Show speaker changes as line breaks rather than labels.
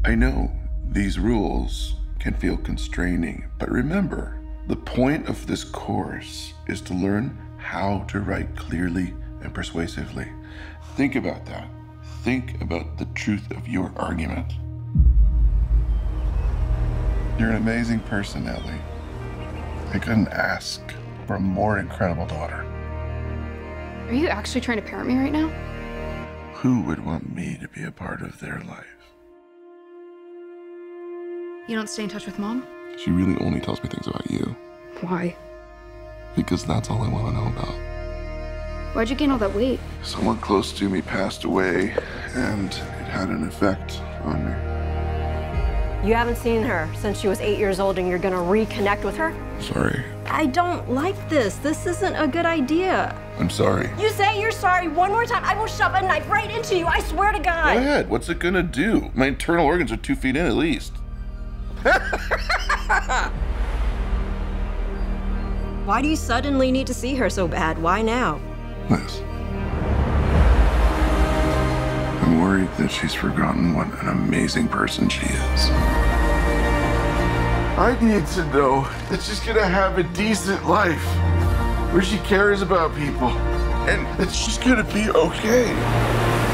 I know these rules can feel constraining, but remember, the point of this course is to learn how to write clearly and persuasively. Think about that. Think about the truth of your argument. You're an amazing person, Ellie. I couldn't ask for a more incredible daughter.
Are you actually trying to parent me right now?
Who would want me to be a part of their life?
You don't stay in touch with Mom?
She really only tells me things about you.
Why?
Because that's all I want to know about.
Why'd you gain all that weight?
Someone close to me passed away, and it had an effect on me.
You haven't seen her since she was 8 years old, and you're gonna reconnect with her?
Sorry.
I don't like this. This isn't a good idea.
I'm sorry.
You say you're sorry one more time, I will shove a knife right into you, I swear to God.
Go ahead. What's it gonna do? My internal organs are 2 feet in at least.
Why do you suddenly need to see her so bad? Why now?
Liz. I'm worried that she's forgotten what an amazing person she is. I need to know that she's gonna have a decent life where she cares about people and that she's gonna be okay.